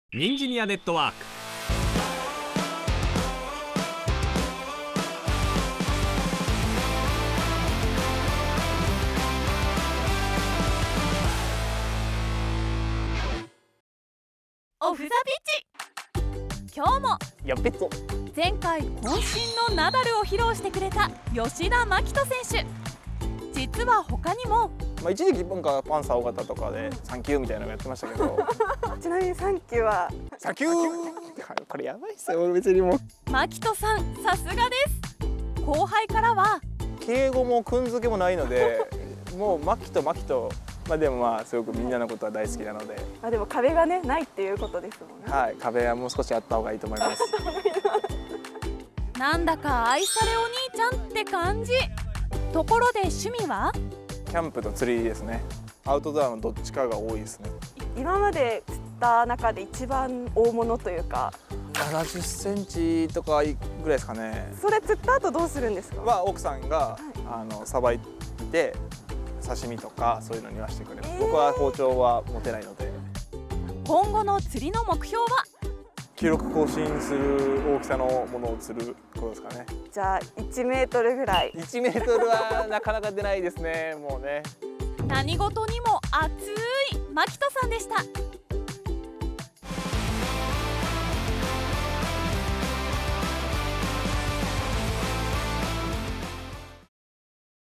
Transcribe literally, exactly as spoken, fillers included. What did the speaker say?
ニンジニアネットワーク。 オフ・ザ・ピッチ。今日もやっべっと前回渾身のナダルを披露してくれた吉田真人選手。実は他にも、 まあ、一時期なんかパンサー尾形とかでサンキューみたいなのやってましたけどちなみにサンキューはサンキューこれやばいっすよ。俺別にもう真人さんさすがです。後輩からは敬語もくんづけもないのでもうマキとマキと、まあでもまあすごくみんなのことは大好きなので、 あでも壁がねないっていうことですもんね。 はい、壁はもう少しあった方がいいと思いますなんだか愛されお兄ちゃんって感じ。ところで趣味は？ キャンプと釣りですね。アウトドアのどっちかが多いですね。 今まで釣った中で一番大物というかななじゅっセンチとかぐらいですかね。 それ釣った後どうするんですか？ は奥さんが、 はい、 あのさばいて刺身とかそういうのにはしてくれる、 えー、 僕は包丁は持てないので。 今後の釣りの目標は？ 記録更新する大きさのものを釣ることですかね。 じゃあいちメートルぐらい。 いちメートルはなかなか出ないですね。もうね。 何事にも熱い真人さんでした。